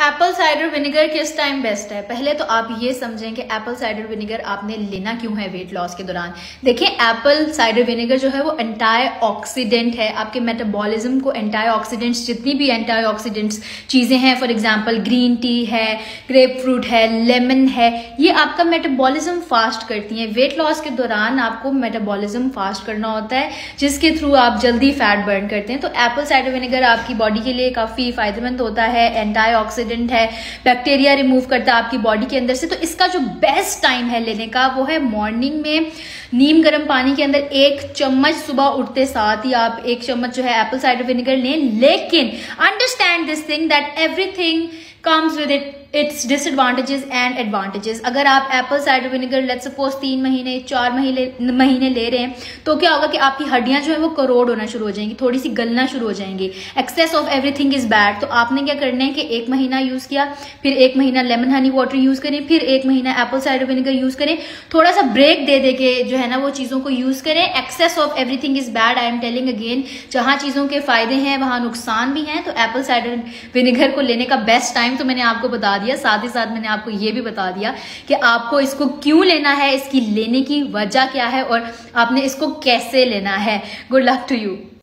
Apple cider vinegar किस time best है? पहले तो आप ये समझें कि एप्पल साइडर विनेगर आपने लेना क्यों है वेट लॉस के दौरान। देखिए, एप्पल साइडर विनेगर जो है वो एंटी ऑक्सीडेंट है, आपके मेटाबॉलिज्म को एंटी ऑक्सीडेंट्स, जितनी भी एंटी ऑक्सीडेंट्स चीजें हैं, फॉर एग्जांपल ग्रीन टी है, ग्रेप फ्रूट है, लेमन है, ये आपका मेटाबॉलिज्म फास्ट करती हैं। वेट लॉस के दौरान आपको मेटाबॉलिज्म फास्ट करना होता है, जिसके थ्रू आप जल्दी फैट बर्न करते हैं। तो एप्पल साइडर विनेगर आपकी बॉडी के लिए काफी फायदेमंद होता है, एंटी ऑक्सीडेंट है, बैक्टीरिया रिमूव करता है आपकी बॉडी के अंदर से। तो इसका जो बेस्ट टाइम है लेने का वो है मॉर्निंग में नीम गर्म पानी के अंदर 1 चम्मच, सुबह उठते साथ ही आप 1 चम्मच जो है एप्पल साइडर विनेगर लें। लेकिन understand this thing that everything comes with its disadvantages and advantages. अगर आप apple cider vinegar let's suppose 3 महीने 4 महीने ले रहे हैं तो क्या होगा कि आपकी हड्डियां जो है वो करोड़ होना शुरू हो जाएंगी, थोड़ी सी गलना शुरू हो जाएंगी। Excess of everything is bad. तो आपने क्या करना है कि 1 महीना यूज किया, फिर 1 महीना लेमन हनी वाटर यूज करें, फिर 1 महीना एप्पल साइडर विनेगर यूज करें। थोड़ा सा ब्रेक दे दे के जो है ना वो चीजों को यूज करें। Excess of everything is bad. I am telling again, जहां चीजों के फायदे हैं वहां नुकसान भी हैं। तो एप्पल साइडर विनेगर को लेने का बेस्ट टाइम तो मैंने आपको बता दिया, साथ ही साथ मैंने आपको यह भी बता दिया कि आपको इसको क्यों लेना है, इसकी लेने की वजह क्या है और आपने इसको कैसे लेना है। Good luck to you.